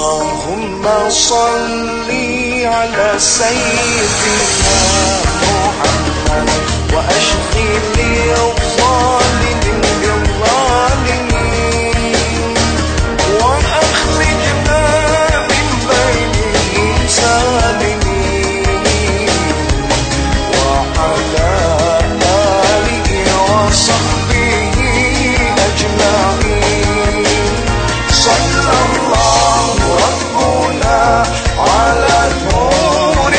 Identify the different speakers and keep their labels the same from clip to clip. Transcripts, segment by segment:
Speaker 1: اللهم صل على سيدنا محمد وأشغل الظالمين بالظالمين وأخرجنا من بينهم سالمين وعلى آله وصحبه أجمعين. صلى الله ربنا على نور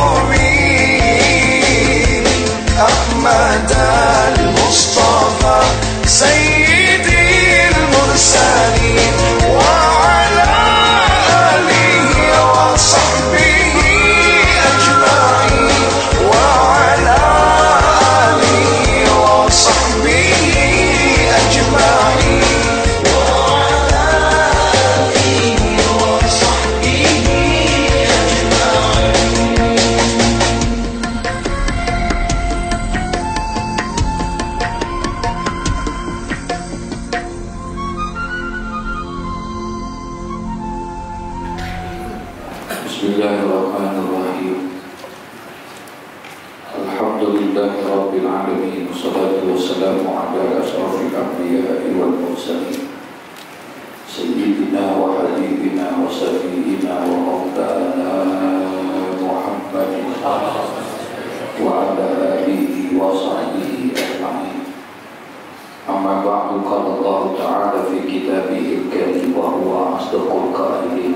Speaker 1: المبين أحمد المصطفى سيدي المرسلين وعلى آله وصحبه أجمعين وعلى آله وصحبه أجمعين.
Speaker 2: Bismillahirrahmanirrahim. Alhamdulillahi rabbil alamin. Wassalatu wassalamu ala asyrafil anbiya'i wal mursalin sayyidina wa habibina wa sayyidina wa maulana Muhammadin wa ala alihi wa sahbihi ajma'in. Amma ba'du, qala Allah ta'ala fi kitabihil karim wa huwa asdaqul qailin.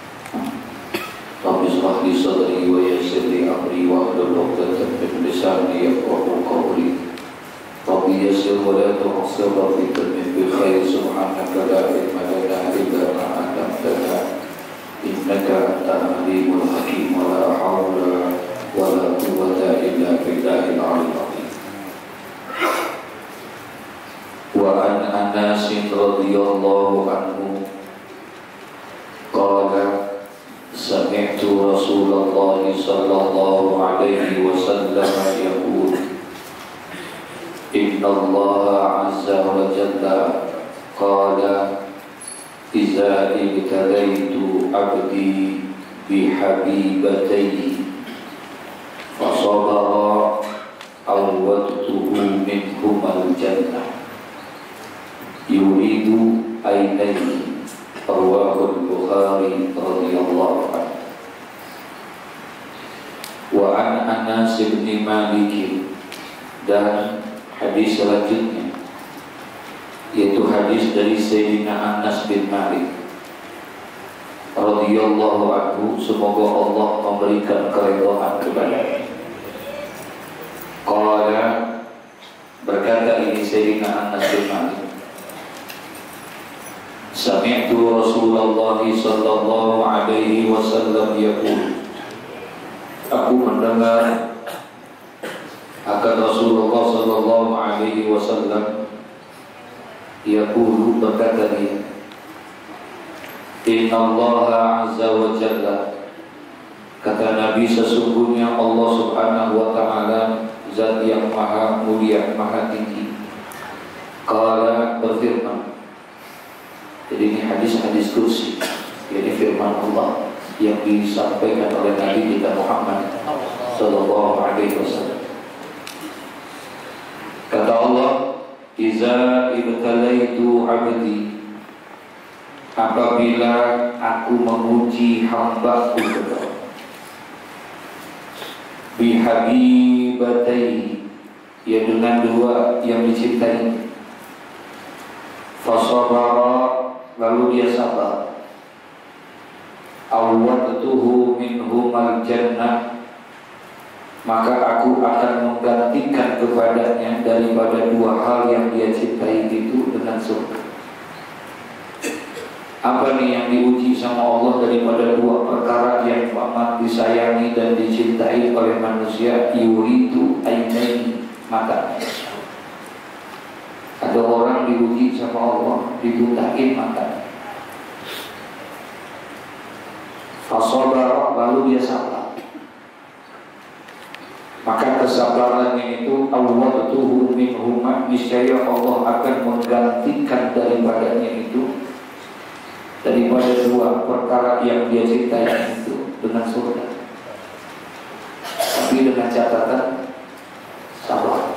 Speaker 2: Rabbi shrah li sadri wa yassir li amri wahlul 'uqdatam min lisani yafqahu qawli. Rabbi yassir wa la tu'sir wa zidni bil khair. Subhanaka la ilma lana illa ma 'allamtana innaka antal alimul hakim. Wa la hawla wa la quwwata illa billahil 'aliyyil 'azim. Wa an Anas radhiyallahu anhu qala sami'tu Rasulullah sallallahu alaihi wasallam yaqul inna Allah azza wa jalla qala iza ibtalaitu abdi bihabibatayhi fasabara awwadtuhu minhumal jannah yuridu aynayhi. Rawahul Bukhari radhiyallahu anhu. Wa an Anas bin Malik, dan hadis selanjutnya yaitu hadis dari Sayyidina Anas bin Malik radhiyallahu anhu, semoga Allah memberikan keridhaan kepadanya. Qala, berkata ini Sayyidina Anas bin Malik, sami'tu Rasulullah sallallahu alaihi wasallam yaqul, aku mendengar akan Rasulullah sallallahu alaihi wasallam yaqulu, berkata dia, inna Allah azza wa jalla, kata Nabi, sesungguhnya Allah subhanahu wa ta'ala zat yang maha mulia, maha tinggi. Qala, berfirman. Jadi ini hadis-hadis kursi, ini firman Allah yang disampaikan oleh Nabi kita Muhammad sallallahu alaihi wasallam. Kata Allah, iza ibtalaitu abdi, apabila aku menguji hamba-Ku bihabibatai, ya dengan dua yang dicintai, fasabara, lalu dia sabar, awwadtuhu minhumal jannah, maka aku akan menggantikan kepadanya daripada dua hal yang dia cintai itu dengan surga. Apa nih yang diuji sama Allah daripada dua perkara yang amat disayangi dan dicintai oleh manusia? Yuridu ainaini, mata. Ada orang diuji sama Allah, dibutakin mata. Fasabara, lalu dia sabar. Maka kesabarannya itu awwadtuhu minhuma, niscaya Allah akan menggantikan daripadanya itu, dari daripada dua perkara yang dia cintai itu dengan surga. Tapi dengan catatan sabar.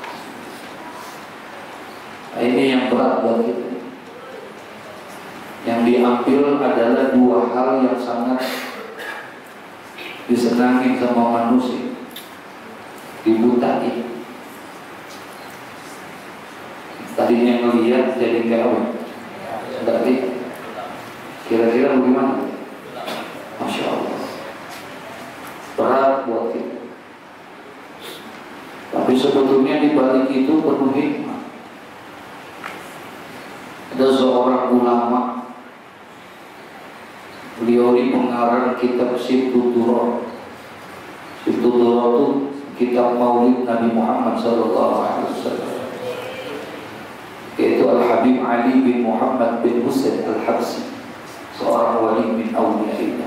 Speaker 2: Nah, ini yang berat buat kita. Yang diambil adalah dua hal yang sangat disenangi sama manusia, dibutai. Tadinya ngelihat jadi nggak apa? Nggak lihat. Kira-kira bagaimana? Masya Allah, berat buat kita. Tapi sebetulnya di balik itu penuh hikmah. Ada seorang ulama, beliau ini pengarang kitab Sibtu Duror. Sibtu Duror itu kitab Maulid Nabi Muhammad SAW, yaitu Al-Habib Ali bin Muhammad bin Husain Al-Habsi, seorang wali min awliyaillah.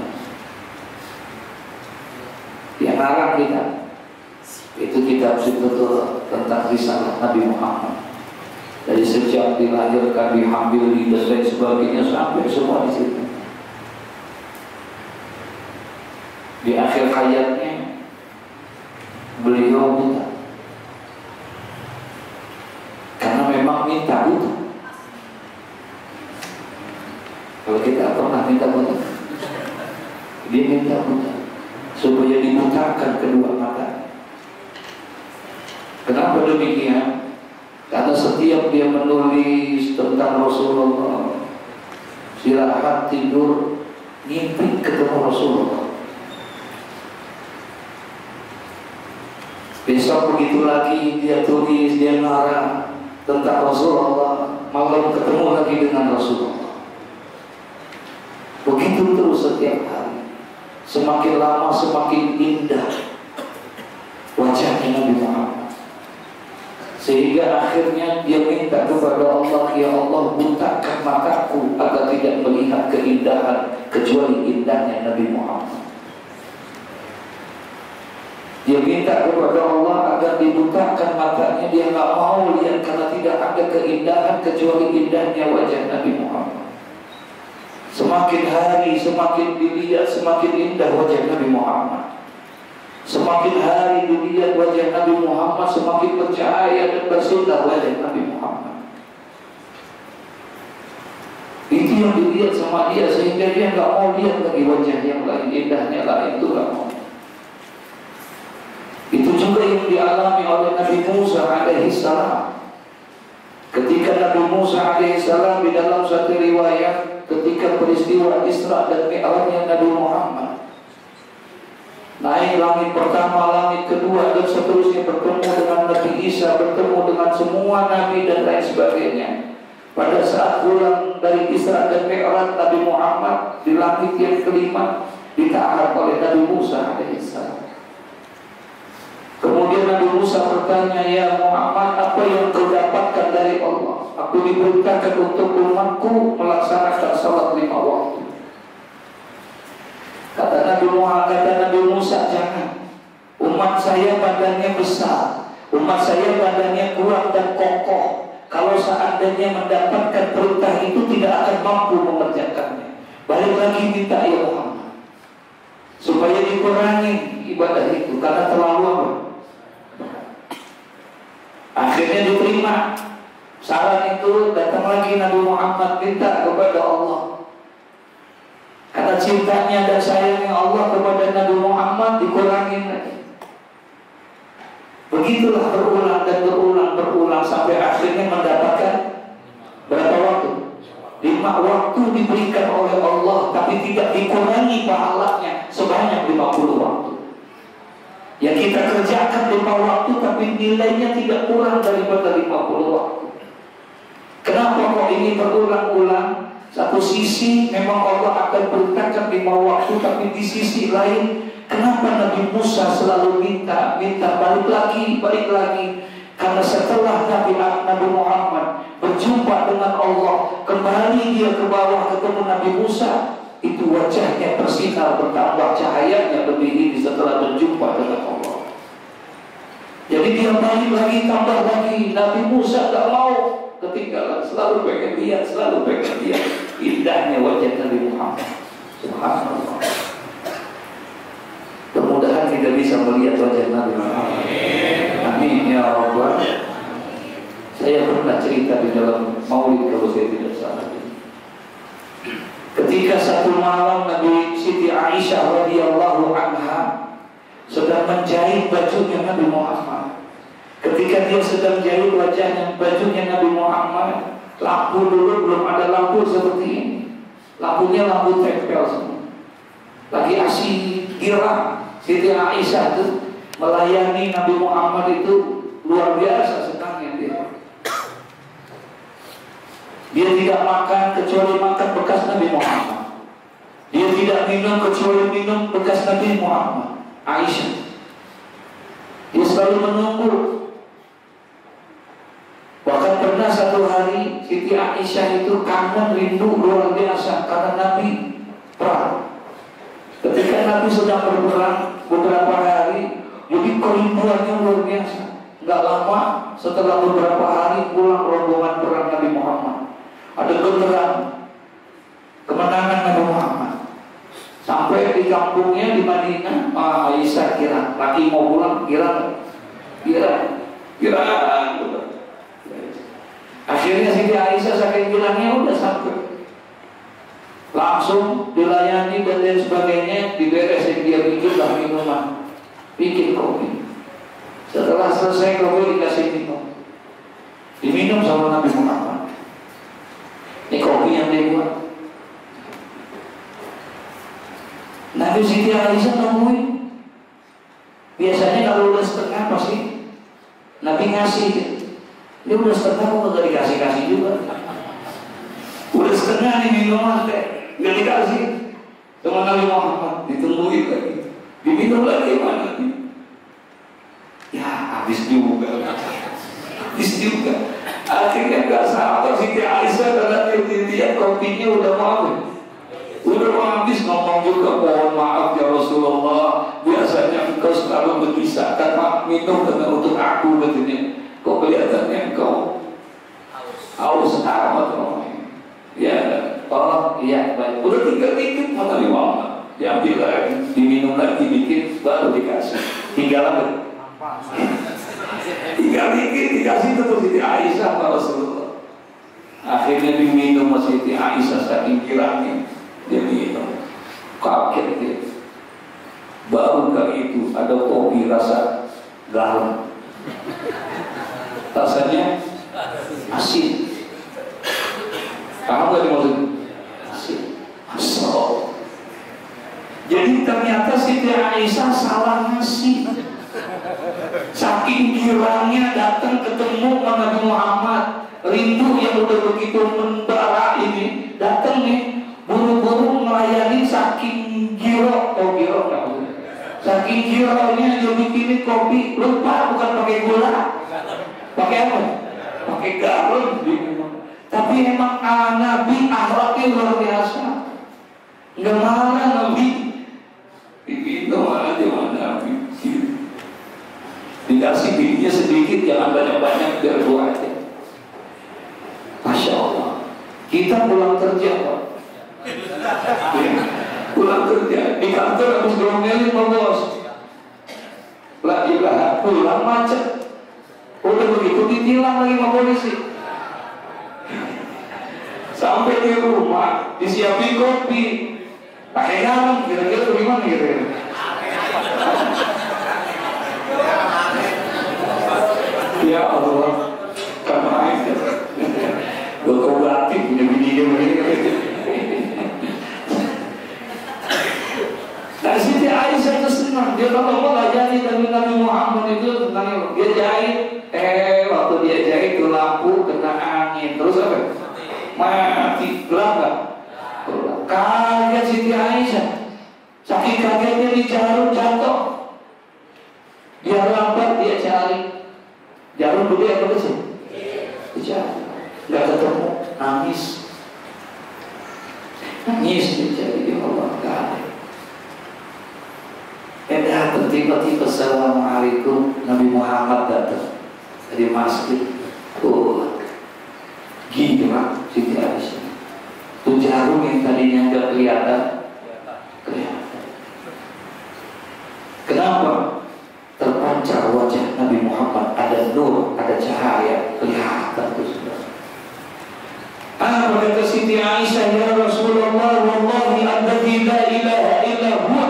Speaker 2: Dia ngarang kitab itu, kitab Sibtu Duror, tentang risalah Nabi Muhammad. Dari sejak dilahirkan, dihamil, dan lain sebagainya, sampai semua di situ. Di akhir hayatnya beliau buta, karena memang minta buta. Kalau kita pernah minta buta, dia minta buta supaya dibutakan kedua mata. Kenapa demikian? Karena setiap dia menulis tentang Rasulullah, istirahat, tidur, ngimpi ketemu Rasulullah. Besok begitu lagi dia tulis, dia ngarang tentang Rasulullah, malam ketemu lagi dengan Rasulullah. Begitu terus setiap hari. Semakin lama semakin indah wajahnya Nabi Muhammad. Sehingga akhirnya dia minta kepada Allah, ya Allah, butakan mataku agar tidak melihat keindahan kecuali indahnya Nabi Muhammad. Dia minta kepada Allah agar dibutakan matanya, dia nggak mau lihat karena tidak ada keindahan kecuali indahnya wajah Nabi Muhammad. Semakin hari semakin dilihat semakin indah wajah Nabi Muhammad. Semakin hari dilihat wajah Nabi Muhammad, semakin percaya dan bersunnah wajah Nabi Muhammad. Itu yang dilihat sama dia, sehingga dia nggak mau lihat lagi wajah yang lain, indahnya lain, itu nggak mau. Itu juga yang dialami oleh Nabi Musa alaihissalam. Ketika Nabi Musa alaihissalam di dalam satu riwayat, ketika peristiwa Isra dan Mi'rajnya Nabi Muhammad, naik langit pertama, langit kedua, dan seterusnya, bertemu dengan Nabi Isa, bertemu dengan semua Nabi dan lain sebagainya. Pada saat pulang dari Isra dan Mi'raj, Nabi Muhammad di langit yang kelima ditahan oleh Nabi Musa alaihissalam. Kemudian Nabi Musa bertanya, ya Muhammad, apa yang kau dapatkan dari Allah? Aku diperintahkan untuk umatku melaksanakan salat 5 waktu. Kata Nabi Musa, jangan. Umat saya badannya besar, umat saya badannya kuat dan kokoh. Kalau seandainya mendapatkan perintah itu tidak akan mampu mengerjakannya. Balik lagi minta, ya Muhammad, supaya dikurangi ibadah itu karena terlalu apa? Akhirnya diterima saran itu. Datang lagi Nabi Muhammad minta kepada Allah, karena cintanya dan sayangnya Allah kepada Nabi Muhammad, dikurangin lagi. Begitulah berulang sampai akhirnya mendapatkan berapa waktu? 5 waktu diberikan oleh Allah, tapi tidak dikurangi pahalanya sebanyak 50 waktu. Yang kita kerjakan 5 waktu, tapi nilainya tidak kurang daripada 50 waktu. Kenapa kok ini berulang-ulang? Satu sisi memang Allah akan perintahkan 5 waktu, tapi di sisi lain, kenapa Nabi Musa selalu minta balik lagi? Karena setelah Nabi Muhammad berjumpa dengan Allah, kembali dia ke bawah ketemu Nabi Musa, itu wajahnya bersinar, bertambah cahayanya lebih ini setelah berjumpa dengan Allah. Jadi dia balik lagi, tambah lagi. Nabi Musa gak mau ketinggalan, selalu pengen lihat. indahnya wajah Nabi Muhammad. Subhanallah. Mudah-mudahan kita bisa melihat wajah Nabi Muhammad. Amin ya Rabbal. Saya pernah cerita di dalam maulid kalau saya tidak salah. Ketika satu malam Nabi Siti Aisyah radhiyallahu anha sedang menjahit bajunya Nabi Muhammad. Ketika dia sedang jahit wajahnya bajunya Nabi Muhammad, lampu dulu belum ada lampu seperti ini. Lampunya lampu tempel semua. Lagi asyik girang. Siti Aisyah itu melayani Nabi Muhammad itu luar biasa senangnya dia. Dia tidak makan kecuali makan bekas Nabi Muhammad. Dia tidak minum kecuali minum bekas Nabi Muhammad. Aisyah. Dia selalu menunggu. Bahkan pernah satu hari Siti Aisyah itu kangen rindu luar biasa karena Nabi perang. Ketika Nabi sedang berperang beberapa hari, jadi kerinduannya luar biasa. Enggak lama setelah beberapa hari pulang rombongan perang Nabi Muhammad. Ada genderang kemenangan Nabi Muhammad. Sampai di kampungnya di Madinah, Aisyah kira laki mau pulang, kira. Akhirnya Siti Aisyah saking bilangnya udah sampai, langsung dilayani dan lain sebagainya, diberesin, dia bikinlah minuman, bikin kopi. Setelah selesai kopi dikasih minum, diminum sama Nabi Muhammad. Ini kopi yang dia buat. Nabi Siti Aisyah nemuin. Biasanya kalau udah setengah pasti Nabi ngasih. Dia udah setengah kok gak dikasih-kasih juga. Udah setengah nih minuman teh, gak dikasih sama Nabi Muhammad. Ditungguin lagi, diminum lagi mana nih? Ya habis juga. Akhirnya gak sabar Siti Aisyah karena dia lihat kopinya udah mau habis. Udah mau habis, ngomong juga, mohon maaf ya Rasulullah, biasanya engkau selalu memisahkan minum karena untuk aku katanya. Kok kelihatannya engkau haus amat ngomongnya. Ya, oh iya baik. Udah tinggal dikit mau Nabi Muhammad, diambil lagi, diminum lagi dikit, baru dikasih. Tinggal apa? Tinggal dikit dikasih terus Siti Aisyah sama Rasulullah. Akhirnya diminum Siti Aisyah saking kiranya. Dia minum, kaget dia. Baru kali itu ada kopi rasa garam, rasanya asin. Paham gak dimaksud? Asin, asal. Jadi ternyata Siti Aisyah salah ngasih. Saking girangnya datang ketemu sama Nabi Muhammad, rindu yang udah begitu membara ini, datang nih buru-buru melayani saking giro, saking gironya dia bikinin kopi, lupa bukan pakai gula, pakai apa? Pakai garam. Tapi emang Nabi akhlaknya luar biasa, nggak marah Nabi, diminum aja sama Nabi, dikasih bininya sedikit, jangan banyak-banyak biar dua aja. Masya Allah. Kita pulang kerja Pak, pulang kerja di kantor habis ngomelin sama bos, lagi pulang macet, udah begitu ditilang lagi sama polisi. Sampai di rumah disiapin kopi pakai garam, kira-kira bagaimana kira-kira? Ya Allah, karena aja gue kooperatif punya bini dia begini. Nah Siti Aisyah itu senang, dia kalau mau layani Nabi Muhammad itu senang. Dia jahit, waktu dia jahit itu lampu kena angin, terus apa? Mati, gelap gak? Kaget Siti Aisyah, saking kagetnya di jarum jatuh. Dia lambat, dia cari jarum gede apa kecil? Kecil, nggak ketemu, nangis dia cari, ya Allah nggak ada. Datang tiba-tiba assalamualaikum, Nabi Muhammad datang dari masjid. Gila Siti Aisyah, Itu jarum yang tadinya nggak kelihatan. Kenapa? Terpancar wajah Nabi Muhammad, ada nur, ada cahaya, kelihatan itu sudah. Apa kata Siti Aisyah, ya Rasulullah, wallahi alladzi la ilaha illa huwa.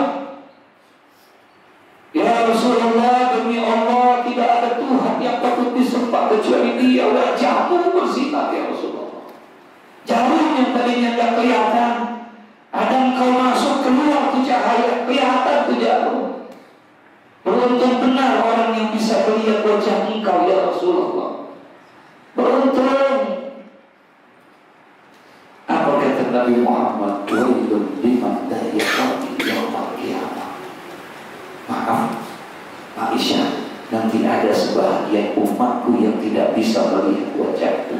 Speaker 2: Ya Rasulullah, demi Allah tidak ada Tuhan yang patut disembah kecuali Dia. Wajahmu bersinar ya Rasulullah. Jarum yang tadinya tidak kelihatan, ada engkau masuk keluar tuh cahaya, kelihatan tuh jarum. Beruntung benar orang yang bisa melihat wajah engkau ya Rasulullah. Beruntung. Apa kata Nabi Muhammad? Wailun liman la yaqati yaumil qiyamah. Maaf Aisyah, nanti ada sebahagian umatku yang tidak bisa melihat wajahku.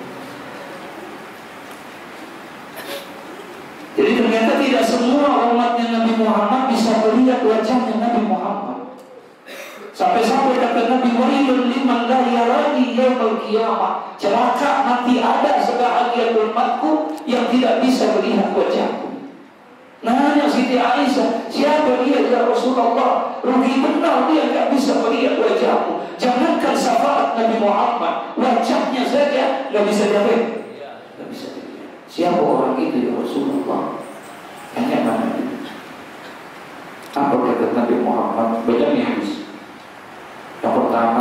Speaker 2: Jadi ternyata tidak semua umatnya Nabi Muhammad bisa melihat wajahnya Nabi Muhammad. Sampai-sampai kata Nabi, wailun liman la yarani yaumil qiyamah. Celaka, nanti ada sebahagian umatku yang tidak bisa melihat wajahku. Nanya Siti Aisyah, siapa dia ya Rasulullah? Rugi benar dia tidak bisa melihat wajahmu. Jangankan syafaat Nabi Muhammad, wajahnya saja tidak bisa dilihat. Tidak bisa dilihat. Siapa orang itu ya Rasulullah? Hanya mana itu? Apa kata Nabi Muhammad? Banyak hadis. Yang pertama,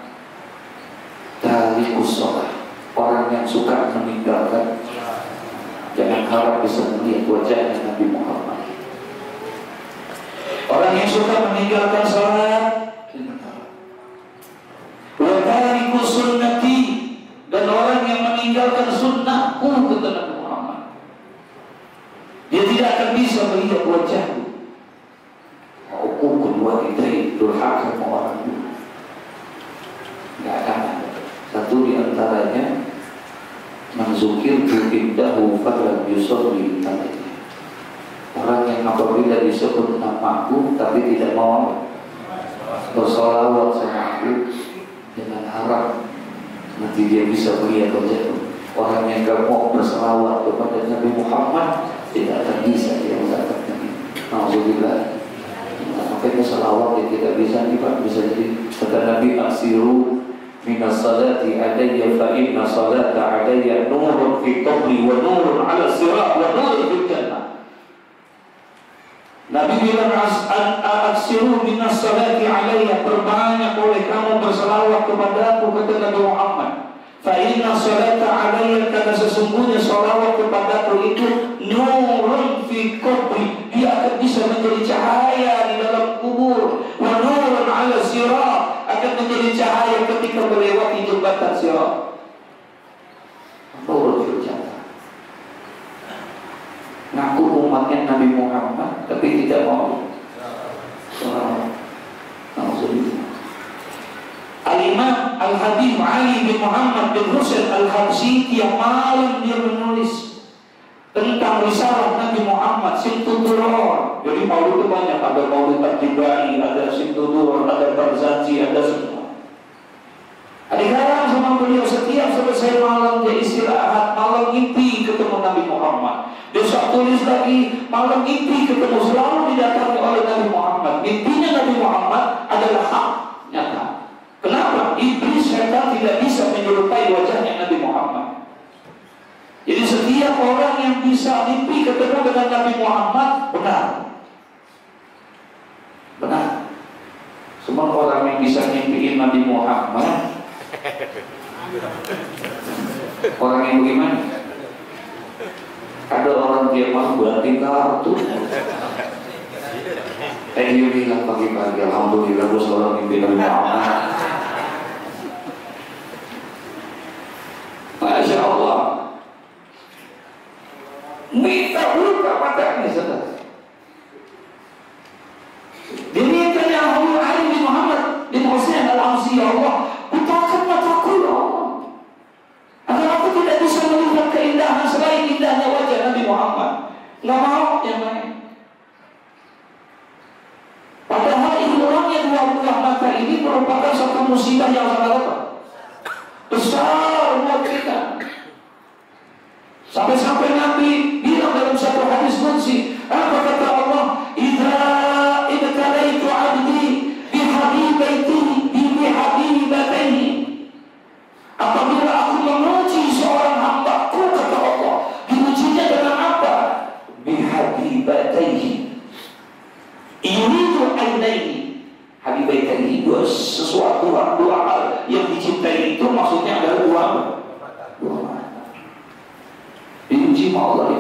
Speaker 2: tarikus sholat, orang yang suka meninggalkan. Jangan harap bisa melihat wajahnya Nabi Muhammad. Orang yang suka meninggalkan sholat, wa tarikus sunnati, dan orang yang meninggalkan sunnahku, kata Nabi Muhammad, dia tidak akan bisa melihat wajahku. Hukum kedua itu durhaka sama orang itu. Tidak akan ada. Satu di antaranya, manzukirtu indahu falam yusolli alaihi. Orang yang apabila disebut namaku tapi tidak mau bersolawat sama aku, dengan harap nanti dia bisa melihat wajahku. Orang yang gak mau bersolawat kepada Nabi Muhammad tidak akan bisa dia melihat Nabi. Alhamdulillah. Makanya salawat yang tidak bisa jadi kata Nabi, aksiru minas salati alayya fa inna salata alayya nurun fi qabri wa nurun ala sirat wa nurun fil jannah. Nabi bilang, aksiru minas salati alayya, perbanyak oleh kamu bersalawat kepadaku, kata Nabi Muhammad. Fa inna salata alayya, karena sesungguhnya salawat kepadaku itu nurun fi qabri, dia akan bisa menjadi cahaya di dalam kubur. Wa nurun ala sirat, akan menjadi cahaya ketika melewati jembatan sirat. Nurun fil jannah. Ngaku umatnya Nabi Muhammad tapi tidak mau salawat. Al-Imam Al-Habib Ali bin Muhammad bin Husain Al-Habsyi tiap malam dia menulis tentang risalah Nabi Muhammad, Simtudur. Jadi maulid itu banyak, ada maulid At-Tibai, ada Simtudur, ada Barzanji, ada semua. Ada sama beliau setiap selesai malam dia istirahat, malam mimpi ketemu Nabi Muhammad. Besok tulis lagi, malam mimpi ketemu, selalu didatangi oleh Nabi Muhammad. Mimpinya Nabi Muhammad adalah hak nyata. Kenapa? Iblis setan tidak bisa menyerupai wajahnya Nabi Muhammad. Jadi setiap orang yang bisa mimpi ketemu dengan Nabi Muhammad benar. Benar. Semua orang yang bisa mimpiin Nabi Muhammad, orang yang bagaimana? Ada orang dia mau berarti kartu. Dia bilang pagi-pagi, alhamdulillah gue seorang mimpi Nabi Muhammad. Masya Allah. Minta buka matanya saudara. Demikian yang Ali bin Muhammad bin Husain Al-Amsi, ya Allah, bukakan mataku ya Allah, agar aku tidak bisa melihat keindahan selain indahnya wajah Nabi Muhammad. Nggak mau yang lain. Padahal hilangnya dua buah mata ini merupakan satu musibah yang sangat besar buat kita. Sampai-sampai Nabi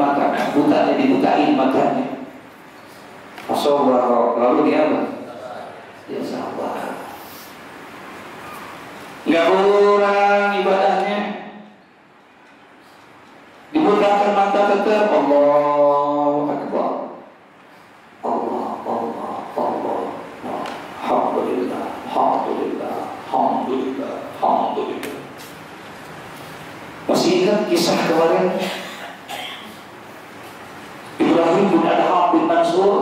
Speaker 2: matanya, butanya dibutain matanya. Asobah, lalu dia apa? Dia sabar. Nggak kurang ibadahnya, dibutakan mata tetap Allah Akbar, Allah, Allah, Allah, Alhamdulillah, Alhamdulillah, Alhamdulillah, Alhamdulillah. Masih ingat kisah kemarin Ibrahim bin Adham bin Mansur,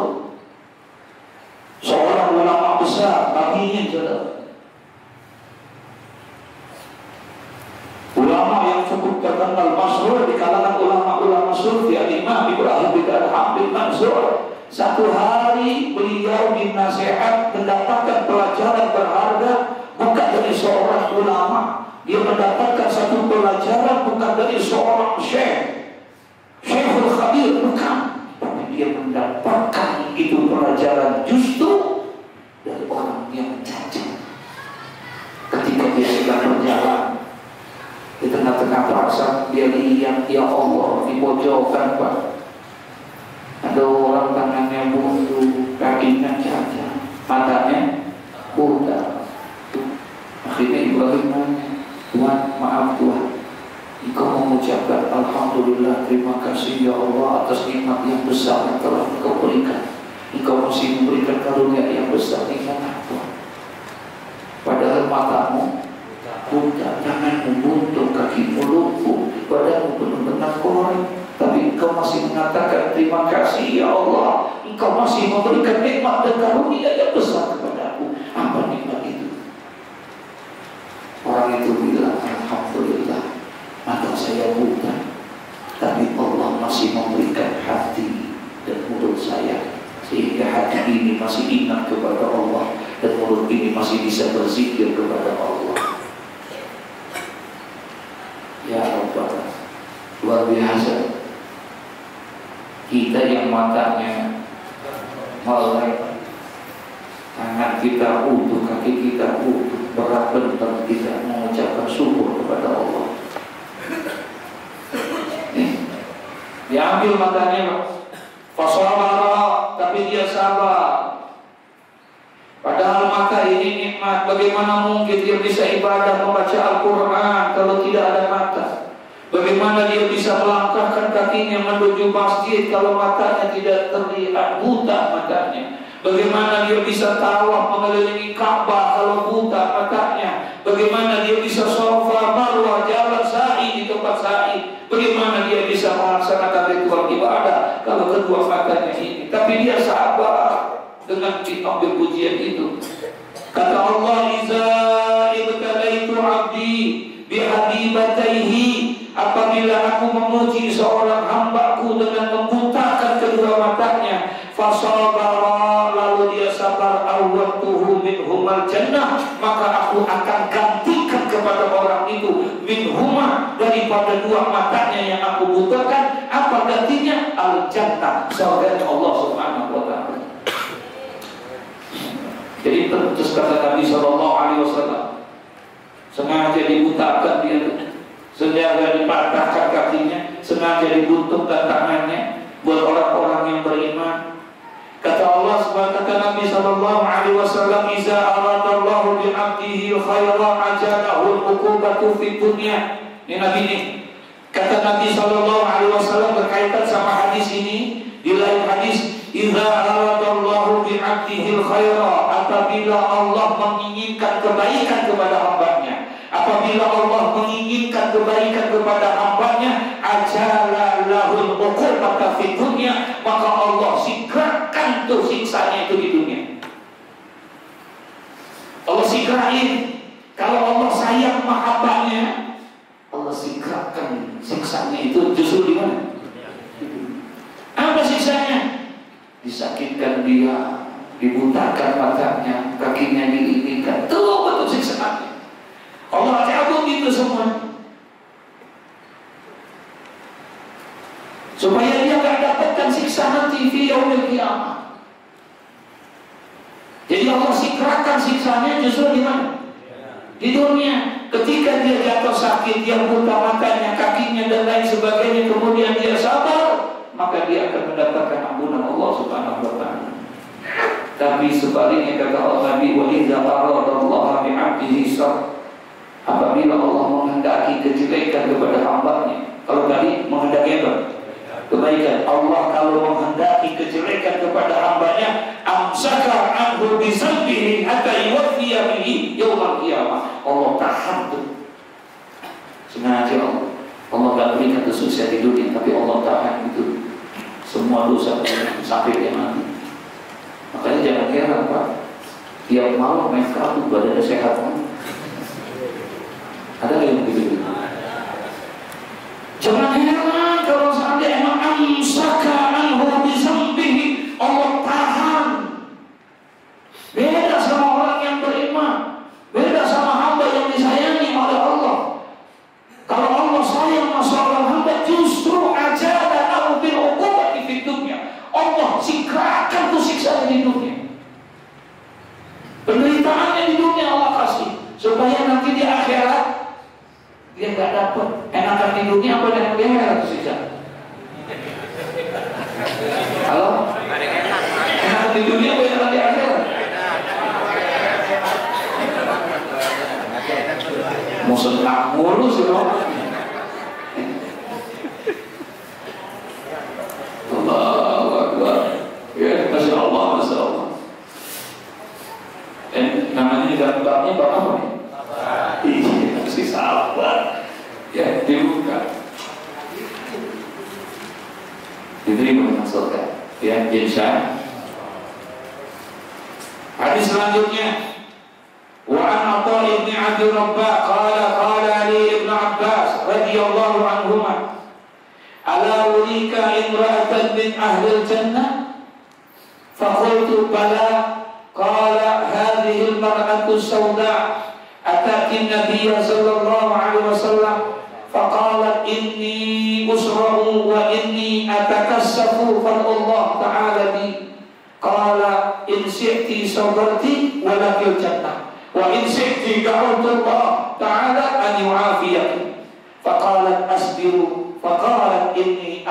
Speaker 2: seorang ulama besar, tabi'in, saudara. Ulama yang cukup terkenal, masyhur di kalangan ulama-ulama sufi, Imam Ibrahim bin Adham bin Mansur. Satu hari beliau dinasihat mendapatkan pelajaran berharga bukan dari seorang ulama. Dia mendapatkan satu pelajaran bukan dari seorang Syekhul Khabir, bukan. Tapi dia mendapatkan itu pelajaran justru dari orang yang cacat. Ketika dia sedang berjalan di tengah-tengah pasar, dia lihat, ya Allah, di pojokan Pak, ada orang tangannya buntu, kakinya cacat, matanya buta. Akhirnya Ibrahim nanya, Tuhan, maaf Tuhan, Engkau mengucapkan Alhamdulillah, terima kasih ya Allah atas nikmat yang besar yang telah Engkau berikan. Engkau masih memberikan karunia yang besar, nikmat apa? Padahal matamu buta, tanganmu buntu, kakimu lumpuh, badanmu benar-benar korek, tapi Engkau masih mengatakan terima kasih ya Allah, Engkau masih memberikan nikmat dan karunia yang besar kepadaku. Apa nikmat itu? Orang itu bilang, Alhamdulillah, mata saya buta, tapi Allah masih memberikan hati dan mulut saya, sehingga hati ini masih ingat kepada Allah dan mulut ini masih bisa berzikir kepada Allah. Ya Allah, luar biasa. Kita yang matanya melek, tangan kita utuh, kaki kita utuh, berat benar kita mengucapkan syukur kepada Allah. Diambil matanya, fasabara, tapi dia sabar. Padahal mata ini nikmat. Bagaimana mungkin dia bisa ibadah membaca Al-Quran kalau tidak ada mata? Bagaimana dia bisa melangkahkan kakinya menuju masjid kalau matanya tidak terlihat, buta matanya? Bagaimana dia bisa tawaf mengelilingi Ka'bah kalau buta matanya? Bagaimana dia bisa Safa, Marwah, jalan sa'i di tempat sa'i? Bagaimana dia bisa melaksanakan ritual ibadah kalau kedua matanya ini? Tapi dia sabar dengan diambil pujian itu. Kata Allah, Iza ibtalaitu abdi bihabibataihi, apabila aku memuji seorang hambaku dengan membutakan kedua matanya, fasabara, lalu dia sabar, awwatuhu minhumal jannah, maka aku akan gantikan kepada orang itu minhuma, daripada dua matanya yang aku butakan. Apa gantinya? Al-jannah, surga Allah Subhanahu wa ta'ala. Jadi terus kata Nabi SAW, sengaja dibutakan dia, sengaja dipatahkan kakinya, sengaja dibuntukkan tangannya buat orang-orang yang beriman. Kata Allah SWT, kata Nabi SAW, Iza aradallahu bi'abdihi khaira ajalahu al-uqubatu fid dunya. Ini Nabi ini. Kata Nabi SAW berkaitan sama hadis ini. Di lain hadis, Iza aradallahu bi'abdihi khaira, apabila Allah menginginkan kebaikan kepada hambanya, apabila Allah menginginkan kebaikan kepada hambanya, ajala lahul uqubata fid dunya, maka Allah sikrakan tuh siksanya itu di dunia. Allah sikrain. Kalau Allah sayang sama hambanya, Allah sikrakan siksanya itu justru di mana? Apa siksanya? Disakitkan dia, dibutakan matanya, kakinya diinikan. Tuh betul siksaannya. Allah cabut itu semua supaya dia gak dapatkan siksa nanti di yaumil qiyamah. Jadi Allah sikrakan siksanya justru di mana? Di dunia. Ketika dia jatuh sakit, dia buta matanya, kakinya dan lain sebagainya, kemudian dia sabar, maka dia akan mendapatkan ampunan Allah Subhanahu wa taala. Tapi sebaliknya kata Allah Nabi, wa idza aradallahu bi'abdihi syarr, apabila Allah menghendaki kejelekan kepada hamba-Nya. Kalau tadi menghendaki apa? Kebaikan. Allah kalau menghendaki kejelekan kepada hamba-Nya, amsaka anhu bi zambihi hatta yuwaffiya bihi yaumil qiyamah. Allah tahan tuh. Sengaja Allah gak berikan kesuksesan di dunia, tapi Allah tahan itu semua dosa sampai dia mati. Makanya jangan heran Pak, tiap malam main kartu badannya sehat kan? Ada yang begitu? Jangan heran kalau seandainya emang amsaka anhu bi zambihi, Allah tahan. Beda sama orang yang beriman, beda sama hamba yang disayangi oleh Allah. Kalau Allah sayang sama seorang hamba, justru ajalahu bil uqubati fid dunya. Allah sikrakan tuh siksa di dunia. Penderitaannya di dunia Allah kasih, supaya nanti di akhirat dia nggak dapat. Enakan di dunia apa yang di akhirat siksa? Halo? Enakan di dunia apa yang di akhirat? Mau senang ngurus loh. Allahu Akbar. Ya, Masya Allah, Masya Allah. Namanya dalam babnya bab apa nih? Iya, masih sabar. Ya, dibuka. Diterima dengan surga. Ya, insya. Hadis selanjutnya. وعن عطاء بن عبد الرباح قال لي ابن عباس رضي الله عنهما ألا أريك امرأة من أهل الجنة فقلت بلى قال هذه المرأة السوداء أتت النبي صلى الله عليه وسلم فقالت إني أسرع وإني أتكسف فالله تعالى بي قال إن شئت صبرت ولك الجنة wa in syi'ti da'awtu Allah ta'ala an yu'afiyaki faqalat asbiru faqalat inni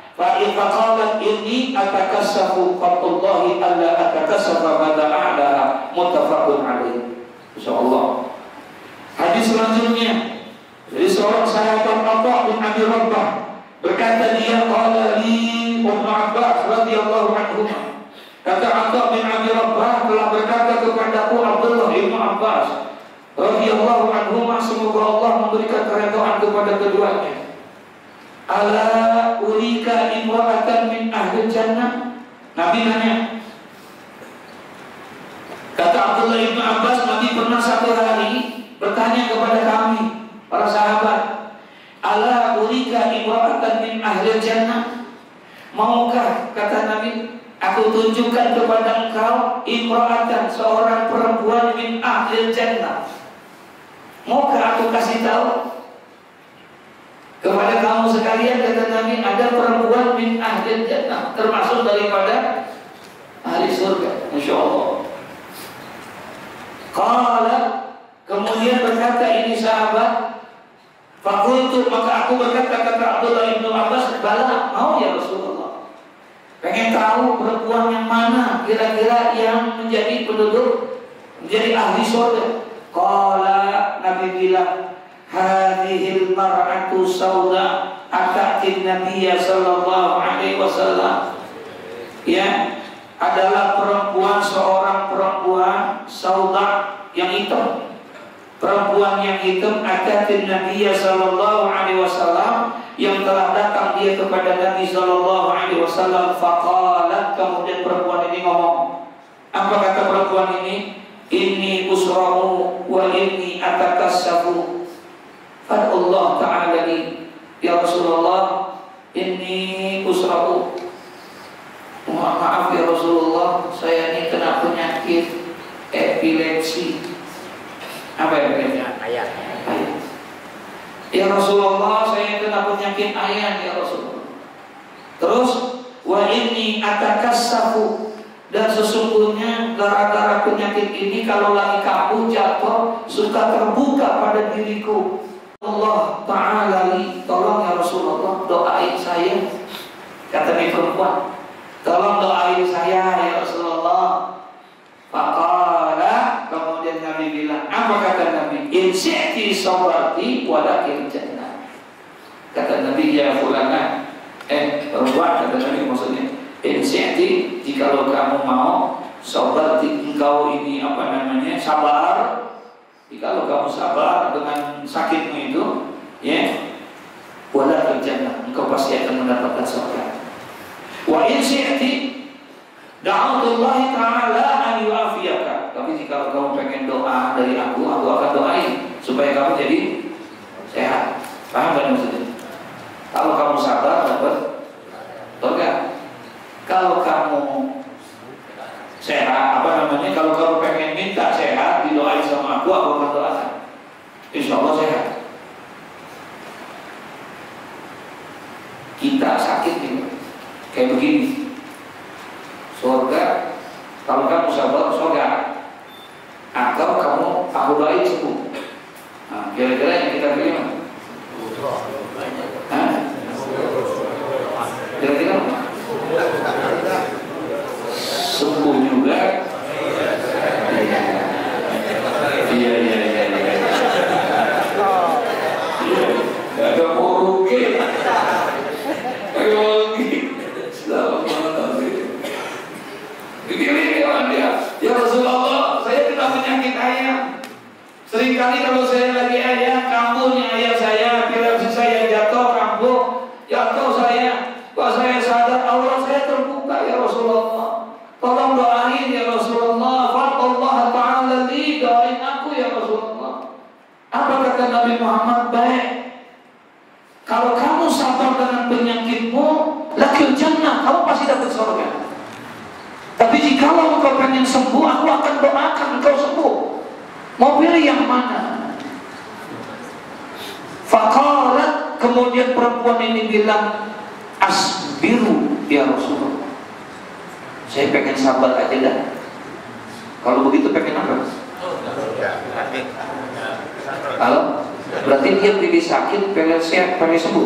Speaker 2: atakassafu faqullahi alla atakassafa pada a'laha muttafaqun alaih. Insyaallah. Hadis selanjutnya dari seorang sahabat Atha bin Abi Rabbah berkata dia qala li Ibnu Abbas radhiyallahu anhu. Kata Atha bin Abi Rabbah telah berkata kepadaku Abdullah bin Abbas radhiyallahu anhu, semoga Allah memberikan keridhaan kepada keduanya. Ala urika imra'atan min ahli jannah. Nabi nanya. Kata Abdullah bin Abbas, Nabi pernah satu hari bertanya kepada kami para sahabat, ala urika imra'atan min ahli jannah. Maukah, kata Nabi, aku tunjukkan kepada engkau imra'atan, seorang perempuan min ahli jannah. Maukah aku kasih tahu kepada kamu sekalian, kata Nabi, ada perempuan min ahli jannah, termasuk daripada ahli surga. Masya Allah. Qala, kemudian berkata ini sahabat, fakultu, maka aku berkata, kata Abdullah bin Abbas, bala, mau ya Rasulullah. Pengen tahu perempuan yang mana kira-kira yang menjadi penduduk, menjadi ahli surga. Qala, Nabi bilang, hadhil mar'atu sauda atatin Nabiya sallallahu alaihi wasallam. Ya, adalah perempuan, seorang perempuan sauda yang hitam. Perempuan yang hitam atatin Nabiya sallallahu alaihi wasallam, yang telah datang dia kepada Nabi sallallahu alaihi wasallam. Faqalat, kemudian perempuan ini ngomong. Apa kata perempuan ini? Inni usra'u wa inni atakassafu fa Allah ta'ala li. Ya Rasulullah, inni usra'u. Maaf ya Rasulullah, saya ini kena penyakit epilepsi. Apa ya penyakitnya? Ayat. Ya Rasulullah, saya kena penyakit ayan ya Rasulullah. Terus wa inni atakassafu, dan sesungguhnya gara-gara penyakit ini kalau lagi kaku jatuh suka terbuka pada diriku. Allah Ta'ala li, tolong ya Rasulullah doain saya. Kata laki perempuan, tolong doain saya ya Rasulullah. Faqala, kemudian Nabi bilang, apa kata Nabi? In syi'ti sabarti walakin jannah. Kata Nabi, ya fulana, perempuan, kata Nabi maksudnya, in syi'ti, jikalau kamu mau, sabarti, engkau ini apa namanya, sabar. Jikalau kamu sabar dengan sakitmu itu, ya, walakin jannah, engkau pasti akan mendapatkan surga. Wa in syi'ti da'autullahi ta'ala an yu'afiyaka. Tapi jika kamu pengen doa dari aku akan doain supaya kamu jadi sehat. Paham kan maksudnya? Kalau kamu sabar dapat surga. Kalau kamu sehat, apa namanya? Kalau kamu pengen minta sehat, didoain sama aku akan doakan. Insya Allah sehat. Kita sakit nih, kayak begini. Surga, kalau kamu sabar surga, atau kamu aku doain sembuh. Nah, kira-kira yang kita pilih mana? Kira-kira mana? Sembuh juga. Iya. Gak ada mau rugi. Dipilih orang dia, ya Rasulullah, saya kena penyakit ayam. Seringkali kalau saya lagi ayam, kambuhnya ayam saya, bila saya jatuh, kambuh, jatuh saya, kok saya sadar aurat saya terbuka ya Rasulullah. Tolong doain ya Rasulullah. Fadallah ta'ala li, doain aku ya Rasulullah. Apa kata Nabi Muhammad? Baik. Kalau kamu sabar dengan penyakitmu, lakil jannah, kamu pasti dapat surga. Tapi jikalau engkau pengen sembuh, aku akan doakan engkau sembuh. Mau pilih yang mana? Faqalat, kemudian perempuan ini bilang, asbiru ya Rasulullah. Saya pengen sabar aja dah. Kalau begitu pengen apa? Kalau berarti dia pilih sakit, pengen sehat, pengen sembuh.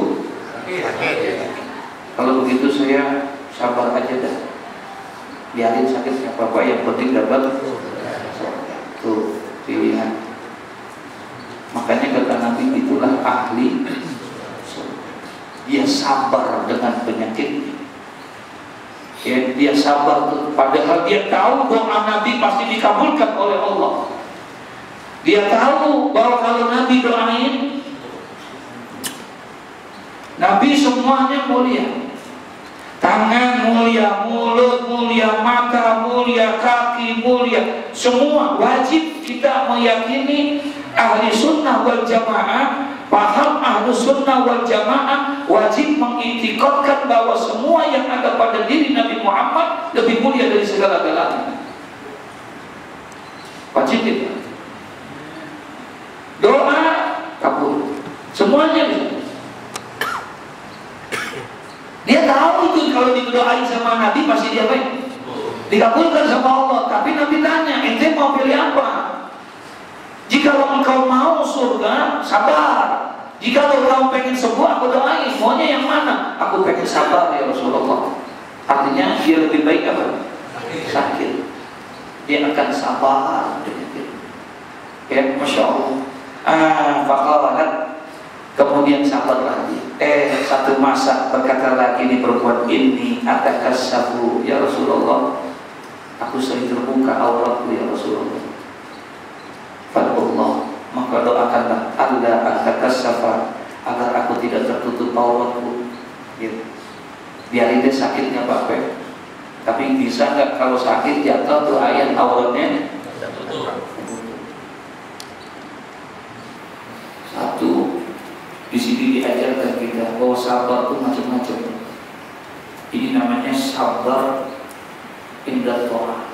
Speaker 2: Kalau begitu saya sabar aja dah. Biarin sakit apa-apa, yang penting dapat tuh pilihan. Makanya kata Nabi, itulah ahli. Dia sabar dengan penyakitnya. Ya, dia sabar tuh, padahal dia tahu doa Nabi pasti dikabulkan oleh Allah. Dia tahu bahwa kalau Nabi doain, Nabi semuanya mulia. Tangan mulia, mulut mulia, mata mulia, kaki mulia, semua wajib kita meyakini ahli sunnah wal jamaah. Paham ahli sunnah wal jamaah wajib mengiktikadkan bahwa semua yang ada pada diri Nabi Muhammad lebih mulia dari segala-galanya. Wajib kita. Doa kabul, semuanya bisa. Dia tahu itu kalau didoain sama Nabi pasti dia baik, dikabulkan sama Allah. Tapi Nabi tanya, ente mau pilih apa? Jika engkau mau surga, sabar. Jika engkau pengen sembuh, aku doain. Maunya yang mana? Aku pengen sabar ya Rasulullah. Artinya dia lebih baik apa? Sakit. Dia akan sabar. Ya, Masya Allah. Faqalat, kemudian sabar lagi. Satu masa berkata lagi ini perempuan, ini atakassafu ya Rasulullah, aku sering terbuka auratku ya Rasulullah. Fadullah, maka doakanlah Allah atakassafa, agar aku tidak tertutup auratku. Gitu. Biarin dia sakitnya Pak Pep. Tapi bisa nggak kalau sakit jatuh tuh ayat auratnya tertutup? Satu, di sini diajarkan kita bahwa sabar itu macam-macam. Ini namanya sabar indah Torah,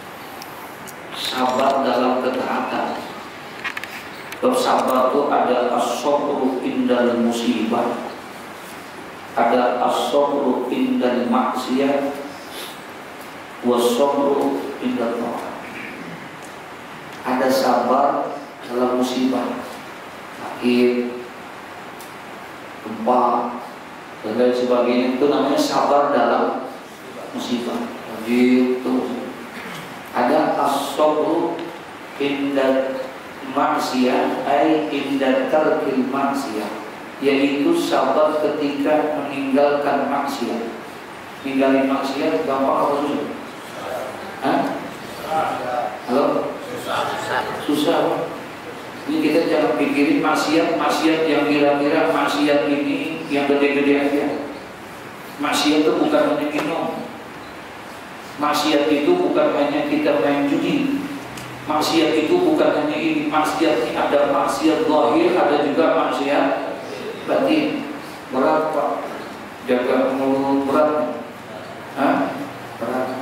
Speaker 2: sabar dalam ketaatan. Bersabar itu ada as-sabru indal musibah, ada as-sabru indal maksiyah, was-sabru indal Torah. Ada sabar dalam musibah, sakit, gempa, dan lain sebagainya, itu namanya sabar dalam musibah. Gitu. Ada as-sabru inda maksiyah ay inda tarkil maksiyah, yaitu sabar ketika meninggalkan maksiat. Ninggalin maksiat gampang apa susah? Hah? Halo? Susah. Ini kita jangan pikirin maksiat yang kira-kira maksiat ini yang gede-gede aja. Maksiat itu bukan hanya minum. Maksiat itu bukan hanya kita main judi. Maksiat itu bukan hanya ini. Maksiat ini ada maksiat zahir, ada juga maksiat batin. Berat Pak. Jaga mulut berat. Hah? Berat.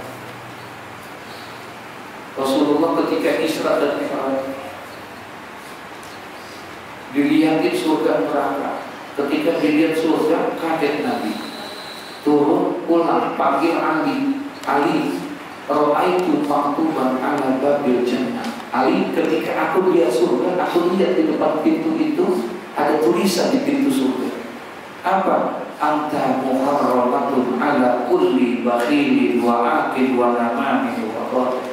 Speaker 2: Rasulullah ketika Isra dan Mi'raj dilihatin surga neraka. Ketika dilihat surga, kaget Nabi. Turun pulang panggil Ali, ra'aitu maktuban ala babil jannah. Ali, ketika aku lihat surga, aku lihat di depan pintu itu ada tulisan di pintu surga. Apa? Anta muharramatun ala kulli bakhilin wa aqil wa namamin wa qadar.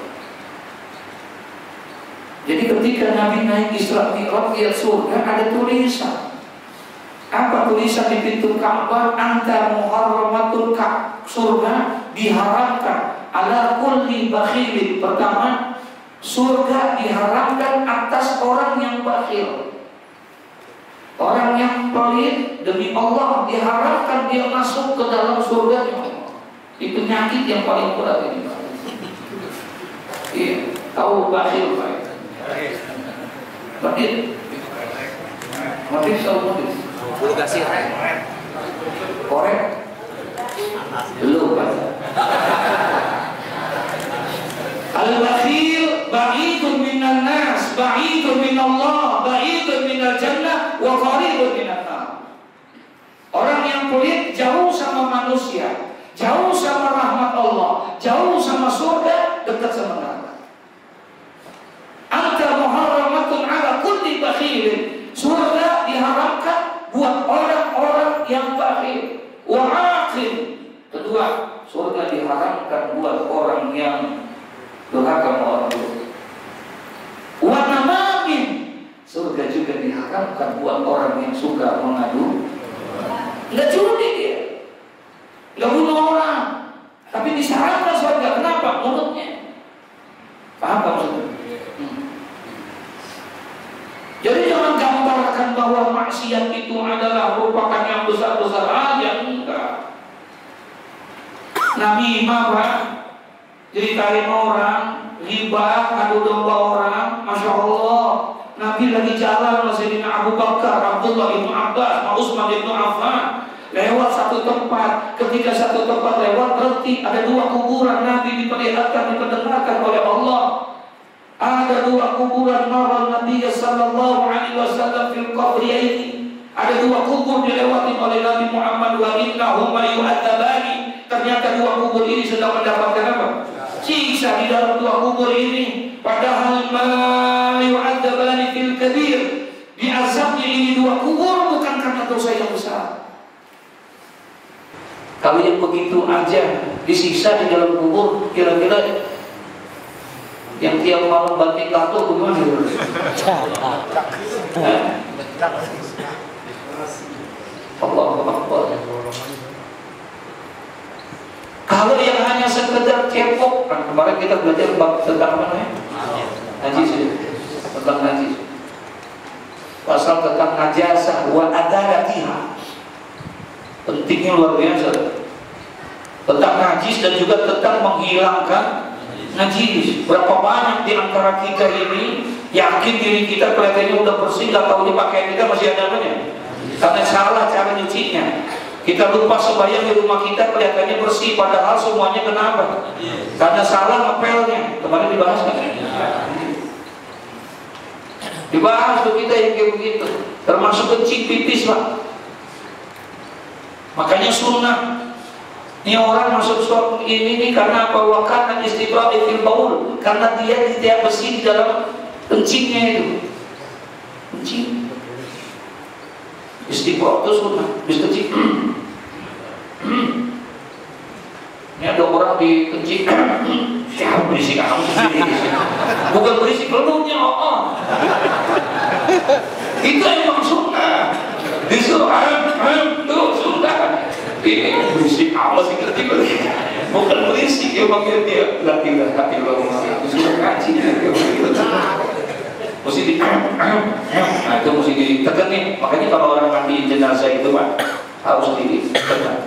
Speaker 2: Jadi ketika Nabi naik Isra Mi'raj lihat surga, ada tulisan. Apa tulisan di pintu Ka'bah? Anta muharramatun, surga diharamkan ala kulli bakhilin. Pertama, surga diharamkan atas orang yang bakhil. Orang yang pelit, demi Allah diharamkan dia masuk ke dalam surga. Itu penyakit yang paling berat ini. Iya, tahu bakhil Pak? Bakhil. Bakhil tahu bakhil.
Speaker 3: Boleh kasih
Speaker 2: korek. Belum Pak. Al-bakhil ba'idun minan nas, ba'idun minallah, ba'idun minal jannah, wa qaribun minan nar. Orang yang pelit jauh sama manusia, jauh sama rahmat Allah, jauh sama surga, dekat sama neraka. Anta muharramatun ala kulli bakhilin. Surga diharamkan buat orang-orang yang bakhil. Wa aqil. Kedua, surga diharamkan buat orang yang durhaka sama orang tua. Wa namamin. Surga juga diharamkan buat orang yang suka mengadu. Enggak judi dia, enggak bunuh orang, tapi disarankan surga. Kenapa? Mulutnya. Paham tak maksudnya? Jadi jangan gambarkan bahwa maksiat itu adalah merupakan yang besar-besar aja. Enggak. Namimah Pak, ceritain orang, ghibah, adu domba orang. Masya Allah, Nabi lagi jalan sama Sayyidina Abu Bakar, Abdullah bin Abbas, Utsman bin Affan, lewat satu tempat. Ketika satu tempat lewat, berhenti. Ada dua kuburan. Nabi diperlihatkan, diperdengarkan oleh Allah. Ada dua kuburan marah Nabi sallallahu alaihi wasallam fil qabriyaini. Ada dua kubur dilewati oleh Nabi Muhammad, wa innahuma yu'adzabani. Ternyata dua kubur ini sedang mendapatkan apa? Siksa di dalam dua kubur ini. Padahal ma yu'adzabani fil kabir. Diazabnya ini dua kubur bukan karena dosa yang besar. Kalau yang begitu aja disiksa di dalam kubur, kira-kira yang tiap malam banting kartu bagaimana? Allahu Akbar. Kalau yang hanya sekedar cepok, kan kemarin kita belajar tentang apa namanya? Najis, tentang najis. Pasal tentang najasah wa adaratiha. Pentingnya luar biasa. Tentang najis dan juga tentang menghilangkan najis. Berapa banyak di antara kita ini yakin diri kita kelihatannya udah bersih, nggak tahu di pakaian kita masih ada apanya? Karena salah cara nyucinya. Kita lupa sembahyang di rumah kita kelihatannya bersih, padahal semuanya kenapa? Karena salah ngepelnya. Kemarin dibahas kan? Dibahas tuh kita yang kayak begitu. Termasuk kencing pipis Pak. Makanya sunnah. Ini orang masuk suatu ini nih karena apa? Wakana istibra'i fil baul, karena dia tidak bersih di dalam kencingnya itu. Kencing. Istibra' itu sunnah. Bis kencing. Ini ada orang dikencing. Siapa berisik kamu sendiri? Bukan berisik belumnya, itu emang sunnah. Disuruh tuh sunnah. Ini berisik apa sih kencing? Bukan berisik, emang dia latihan hati Allah. Disuruh kaji. Mesti di, nah itu mesti ditekan nih. Makanya kalau orang mandi jenazah itu Pak harus ditekan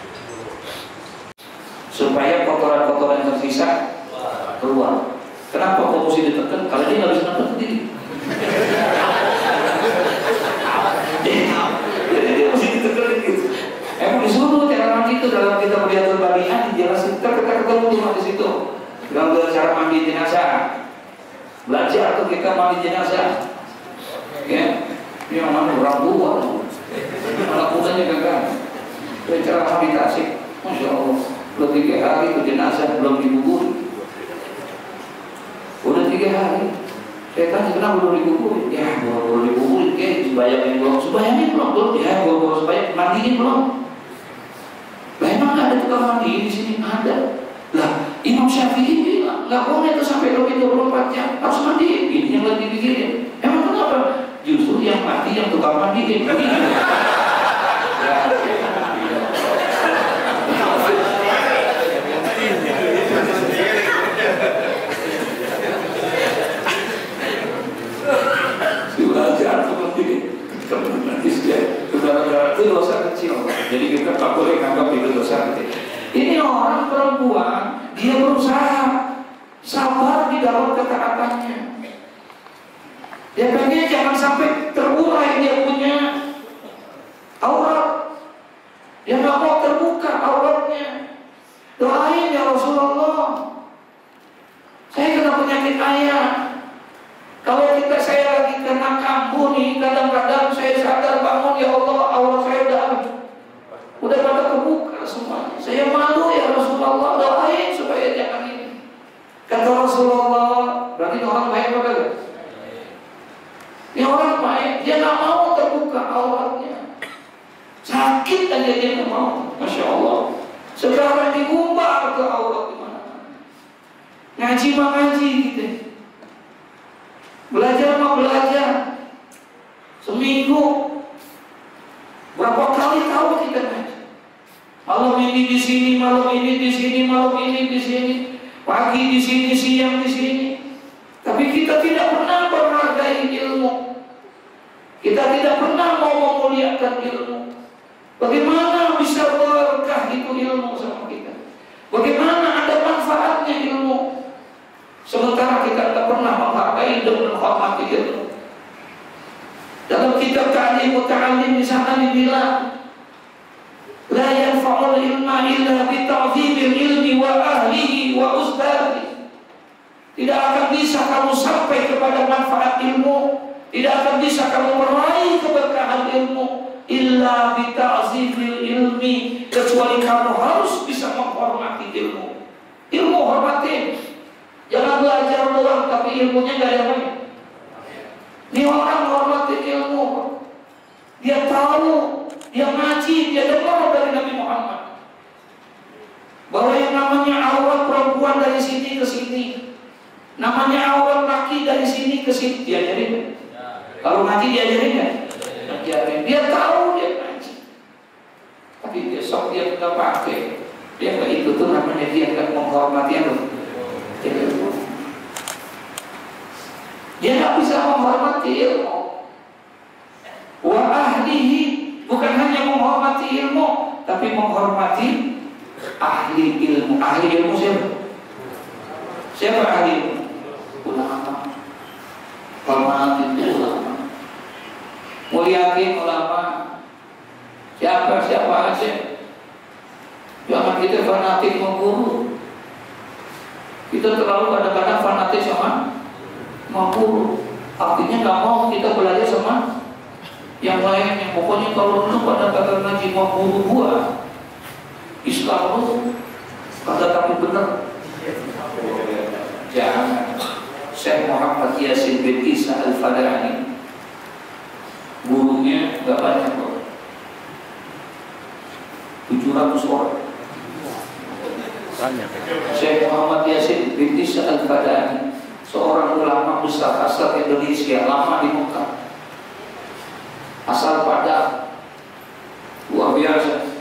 Speaker 2: supaya kotoran-kotoran yang tersisa keluar. Kenapa kok mesti ditekan? Kalau dia nggak bisa nonton sendiri. Jadi dia mesti ditekan gitu. Emang disuruh cara mandi itu dalam kitab Riyadhul Bali'ah dijelasin. Kita ketemu di situ dalam cara mandi jenazah. Belajar tuh kita mandi jenazah, ya. Ini orang tua, anak mudanya gagal. Cara mandi tasik, masya Allah. Udah 3 hari itu jenazah belum dikubur. Udah 3 hari. Saya tanya kenapa belum dikubur? Ya, belum dikubur. Kayak sebayangin belum. Ya, baru sebayang mandiin belum. Lah emang ada tukang mandi di sini ada. Lah Imam Syafi'i bilang nggak boleh tuh sampai lebih 24 jam harus mandiin. Ini yang lagi dipikirin. Emang kenapa? Justru yang mati yang tukang mandiin. Itu dosa kecil. Jadi kita tak boleh menganggap itu dosa kecil. Ini orang perempuan, dia berusaha sabar di dalam ketaatannya. Dia pengen jangan sampai terurai dia punya aurat. Dia nggak mau terbuka auratnya. Doain ya Rasulullah. Saya kena penyakit ayah. Kalau saya lagi kena kambuh nih, kadang-kadang saya sadar bangun ya Allah, aurat saya udah pada terbuka semuanya. Saya malu ya Rasulullah, doain supaya jangan ini. Kata Rasulullah, berarti orang baik apa enggak? Ini orang baik, dia nggak mau terbuka auratnya. Sakit aja dia nggak mau, masya Allah. Sekarang digumbar ke aurat gimana? Ngaji mah ngaji gitu. Belajar mah belajar. Seminggu berapa kali tahu kita ngaji? Malam ini di sini, malam ini di sini, malam ini di sini, pagi di sini, siang di sini. Tapi kita tidak pernah menghargai ilmu. Kita tidak pernah mau memuliakan ilmu. Bagaimana bisa berkah itu ilmu sama kita? Bagaimana ada manfaatnya ilmu? Sementara kita tidak pernah menghargai dan menghormati ilmu. Dalam kitab Ta'lim Muta'allim di sana dibilang, la yanfa'ul ilma illa bita'zimil ilmi wa ahlihi wa ustadhi. Tidak akan bisa kamu sampai kepada manfaat ilmu, tidak akan bisa kamu meraih keberkahan ilmu illa bita'zimil ilmi, kecuali kamu harus bisa menghormati ilmu. Ilmu hormatin. Jangan belajar doang tapi ilmunya nggak ada baik. Ini orang menghormati ilmu. Dia tahu, dia ngaji, dia dengar dari Nabi Muhammad bahwa yang namanya aurat perempuan dari sini ke sini, namanya aurat laki dari sini ke sini. Diajarin. Kalau ngaji diajarin nggak? Diajarin. Dia tahu dia ngaji, tapi besok dia nggak pakai. Dia nggak itu tuh namanya dia nggak menghormati ilmu. Dia nggak bisa menghormati ilmu. Wa ahlihi, bukan hanya menghormati ilmu, tapi menghormati ahli ilmu. Ahli ilmu siapa? Siapa ahli ilmu? Ulama. Hormati ulama. Muliakin ulama. Siapa aja. Jangan kita fanatik mengguru. Kita terlalu kadang-kadang fanatik sama guru. Artinya nggak mau kita belajar sama yang lain. Yang pokoknya kalau lu pada kata ngaji mau guru gua, Islam lu kata tapi benar. Jangan. Syekh Muhammad Yasin bin Isa Al-Fadani, gurunya nggak banyak kok, 700 Syekh Muhammad Yasin binti Al-Fadani, seorang ulama besar asal Indonesia, lama di Mekah, asal Padang, luar biasa.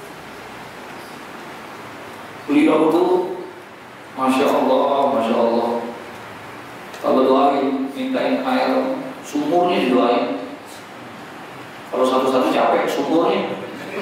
Speaker 2: Beliau itu Masya Allah, Masya Allah. Kalau doain, mintain air, sumurnya didoain. Kalau satu-satu capek, sumurnya.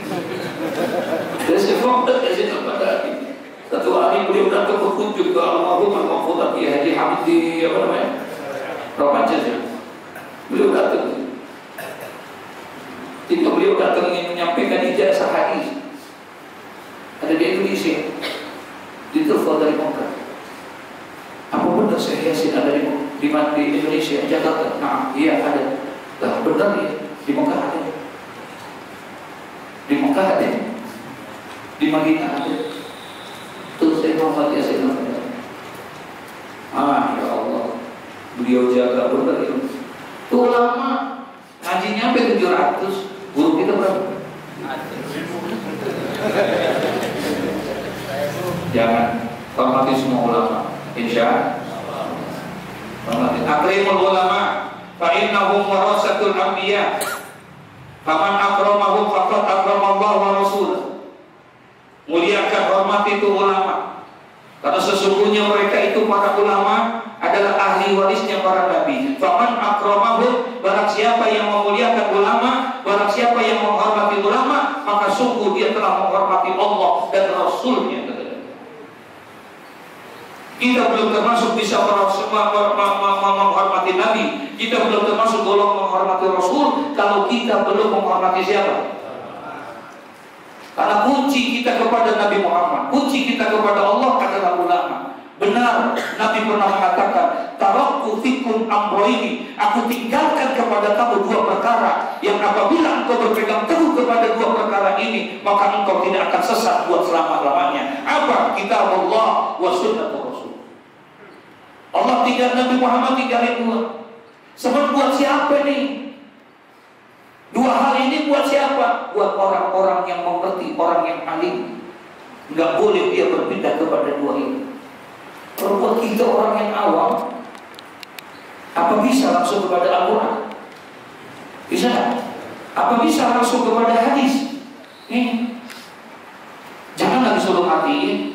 Speaker 2: Dari sekolah, dari situ pada satu hari beliau datang berkunjung ke almarhum Al-Mahfudz Kiai Haji Hamid di apa namanya? Romances ya. Beliau datang. Ketika beliau datang ingin menyampaikan ijazah hadis, ada di Indonesia. Ditelepon dari Mekah. Apa benar Syekh Yasin ada di Indonesia, Jakarta? Nah, iya ada. Lah benar ya, di Mekah ada. Di Mekah ada. Di Madinah ada. Tuh Syekh Muhammad Yasin. Ya Allah, beliau jaga benar ya. Tuh lama ngajinya sampai 700. Guru kita berapa? Jangan hormati semua ulama, insya Allah. Akrimul ulama, fa innahum warasatul anbiya. Faman akramahum faqad akramallahu wa rasulahu. Muliakan, hormati itu ulama. Karena sesungguhnya mereka itu para ulama adalah ahli warisnya para nabi. Faman akramahum, barang siapa yang memuliakan ulama, barang siapa yang menghormati ulama, maka sungguh dia telah menghormati Allah dan Rasulnya. Kita belum termasuk bisa menghormati Nabi. Kita belum termasuk golongan menghormati Rasul kalau kita belum menghormati siapa? Karena kunci kita kepada Nabi Muhammad, kunci kita kepada Allah adalah ulama. Benar, Nabi pernah mengatakan, taraktu fikum amroini, aku tinggalkan kepada kamu dua perkara yang apabila engkau berpegang teguh kepada dua perkara ini, maka engkau tidak akan sesat buat selama-lamanya. Apa? Kitab Allah wa sunnatul Rasul. Allah tinggal, Nabi Muhammad tinggalin dua. Sebab buat siapa nih? Dua hal ini buat siapa? Buat orang-orang yang mengerti, orang yang alim. Nggak boleh dia berpindah kepada dua ini. Kalau buat kita orang yang awam, apa bisa langsung kepada Al-Quran? Bisa? Apa bisa langsung kepada hadis? Nih, jangan lagi suruh matiin,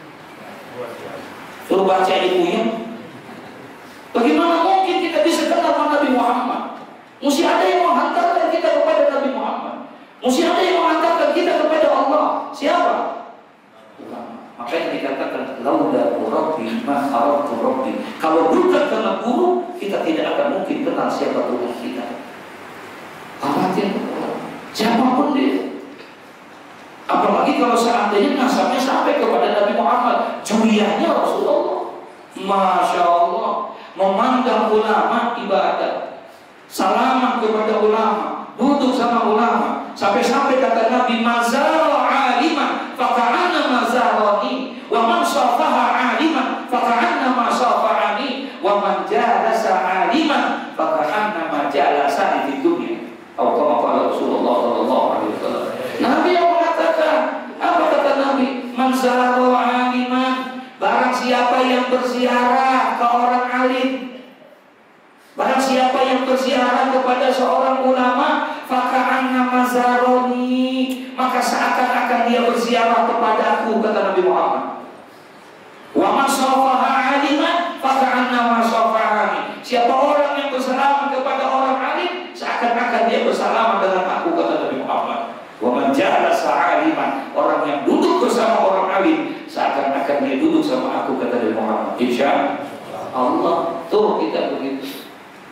Speaker 2: suruh baca ilmunya. Bagaimana mungkin kita bisa kenal sama Nabi Muhammad? Mesti ada yang menghantarkan kita kepada Nabi Muhammad. Mesti ada yang menghantarkan kita kepada Allah. Siapa? Ulama. Makanya dikatakan lauda rabbi ma araftu rabbi. Kalau bukan karena guru, kita tidak akan mungkin kenal siapa Tuhan kita. Amatin siapapun dia. Apalagi kalau seandainya nasabnya sampai kepada Nabi Muhammad, jumlahnya Rasulullah. Masya Allah. Memandang ulama ibadah, salaman kepada ulama, duduk sama ulama, sampai-sampai kata Nabi, mazara aliman faka'anna mazarani, wa man safaha aliman faka'anna ma safa'ani, wa man jalasa aliman faka'anna ma jalasani di dunia. Atau kata Rasulullah sallallahu alaihi wasallam. Nabi yang mengatakan, apa kata Nabi? Mazara aliman, barang siapa yang berziarah ke orang alim, barang siapa yang berziarah kepada seorang ulama, faka'anna mazaroni, maka seakan-akan dia berziarah kepadaku, kata Nabi Muhammad. Wa man safaha aliman faka'anna ma safahani. Siapa orang yang bersalaman kepada orang alim, seakan-akan dia bersalaman dengan aku, kata Nabi Muhammad. Wa man jalasa aliman, orang yang duduk bersama orang alim, seakan-akan dia duduk sama aku, kata Nabi Muhammad. Insya Allah. Tuh kita begitu.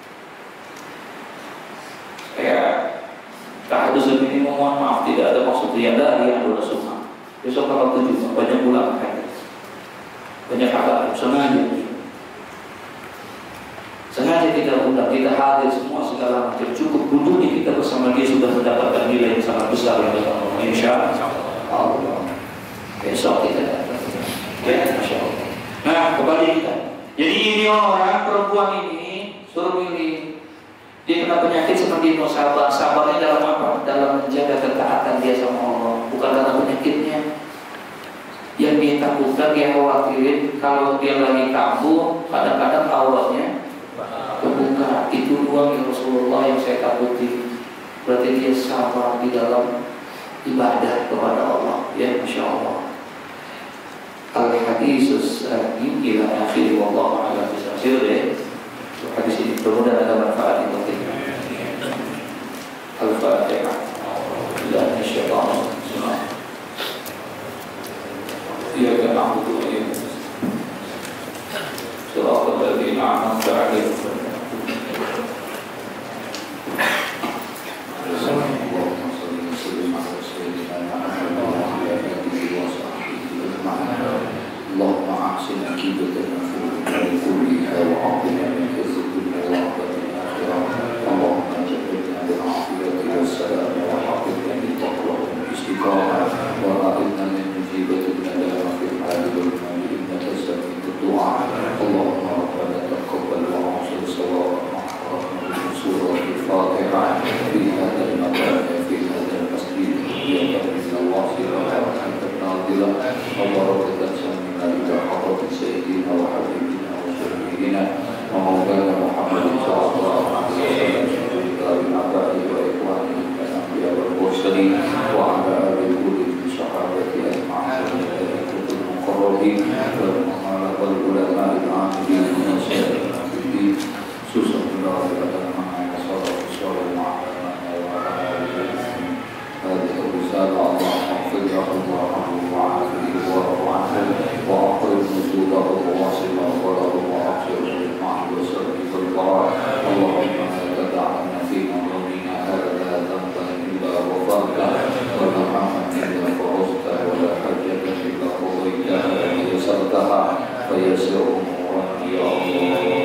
Speaker 2: Ya, tahadus ini mohon maaf, tidak ada maksud tiada yang ada sunnah. Besok kalau 7 banyak ulama kan, banyak agak sengaja kita undang, kita hadir semua segala macam, cukup duduknya kita bersama dia sudah mendapatkan nilai yang sangat besar yang dalam Allah. Insya Allah. Besok kita datang. Ya, Masya Allah. Nah, kembali kita. Jadi ini orang perempuan ini suruh milih. Dia kena penyakit seperti itu, sabar. Sabarnya dalam apa? Dalam menjaga ketaatan dia sama Allah, bukan karena penyakitnya. Yang dia takutkan, dia khawatirin kalau dia lagi kambuh kadang-kadang auratnya kebuka. Itu doang ya Rasulullah yang saya takuti. Berarti dia sabar di dalam ibadah kepada Allah. Ya, Masya Allah. Al-hadis ini ila akhir wallahu a'lam bishawab. Ya, hadis ini mudah-mudahan ada manfaat yang penting. Al-Fatihah. La syaitan. Iyyaka na'budu wa iyyaka nasta'in. Shiratal ladzina an'amta 'alaihim. اللهم أحسن عاقبتنا في الأمور كلها وعافنا من خزي الدنيا وعذاب الآخرة. اللهم جبرنا بالعافية والسلام وحفظنا بالتقوى والاستقامة وأعذنا من مجيبة الندامة في الحال والمال إنك سميع الدعاء. اللهم ربنا تقبل وأحسن صوابنا وحرمنا من سورة الفاتحة في هذا المكان في هذا المسجد يا من الواصل وأنت الناظرة وبركة سمينا إلى حضرة سيدنا وحبيبنا وشفيعنا ومولانا محمد صلى الله عليه وسلم وعلى آبائه وإخوانه من الأنبياء والمرسلين وعلى آل كل من صحابة أجمعين والملائكة المقربين والعلماء العاملين من سائر الدين خصوصا الله تعالى وصلى وسلم على وعلى آله هذه الرسالة. اللهم اغفر له وارحمه وعافه وارض عنه وأقرب نزوله وواصله وله وأقصر بالمعنى وسلم بالبراء. اللهم لا تدع لنا في مظلمنا هذا ذنبا إلا غفرته ولا هما إلا فرجته ولا حاجة إلا قضيتها ويسرتها فيسر أمورنا يا الله.